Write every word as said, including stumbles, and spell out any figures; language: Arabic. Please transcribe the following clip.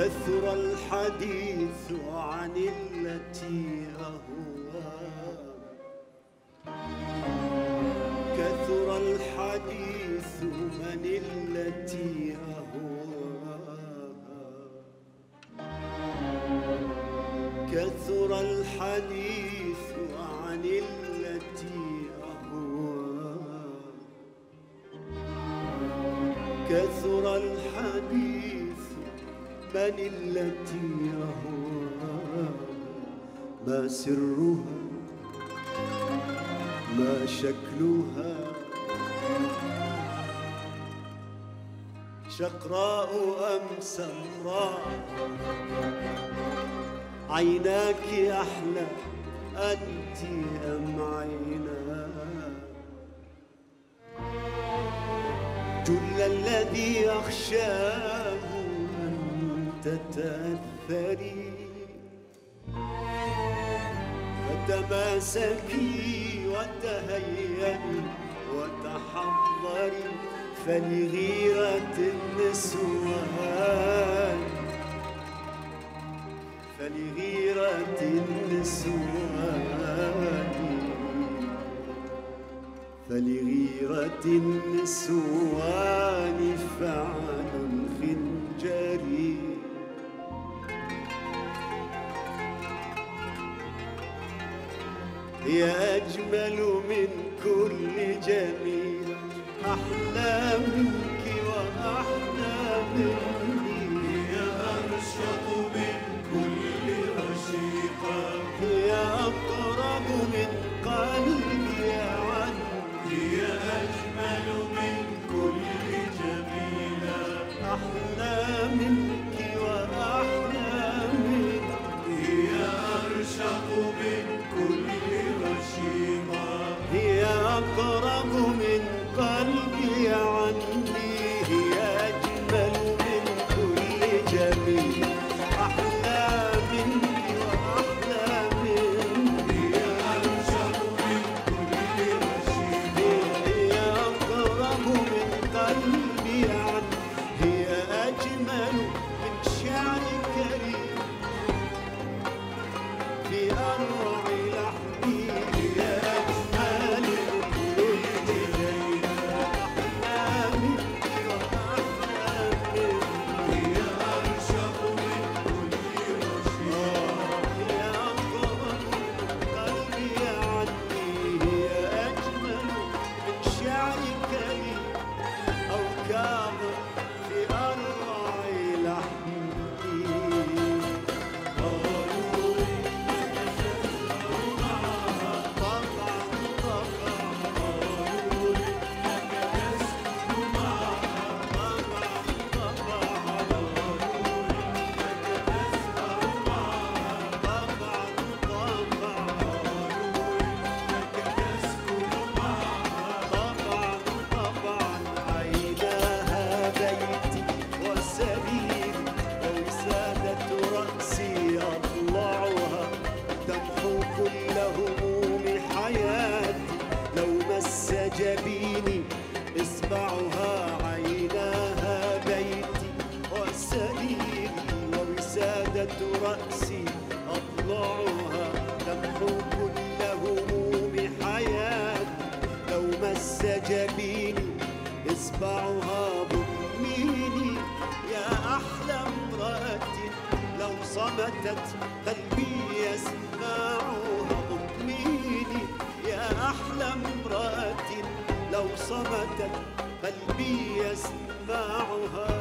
كثر الحديث عن التي أهواها، كثر الحديث من التي أهواها، كثر الحديث عن التي أهواها، كثر الحديث من التي أهواها، ما سرها ما شكلها، شقراء أم سمراء، عيناك أحلى أنت أم عيناها، جل الذي أخشاه أن تتأثري، فتماسكي وتهيئي وتحضري، فلغيرة النسوان، فلغيرة النسوان، فلغيرة النسوان فعل الخنجر. هي أجمل من كل جميل، أحلى منك وأحلى مني، هي أرشق من كل رشيقة، هي أقرب من قلبي عني، هي أجمل من كل جميلة، أحلى منك وأحلى مني، هي أرشق من كل رشيقة، هي أقرب من قلبي عني، هي أجمل من كل جميل، أحلى منك وأحلى مني، هي أرشق من كل رشيقة، هي أقرب من قلبي عني، هي أجمل من شعر كريم في أروع لحني، هي أجمل من كل جميل، أحلى منك وأحلى مني، هي أرشق من كل رشيقة، هي أقرب من قلبي عني، هي أجمل من شعر كريم أو كاظم في أروع لحني. جبيني إصبعها عيناها بيتي وسريري ووسادة رأسي أضلعها تمحو كل هموم حياتي لو مس جبيني إصبعها ضميني يا أحلى امرأة لو صمتت قلبي يسمعها ضميني يا أحلى امرأة لو صمتت قلبي يسمعها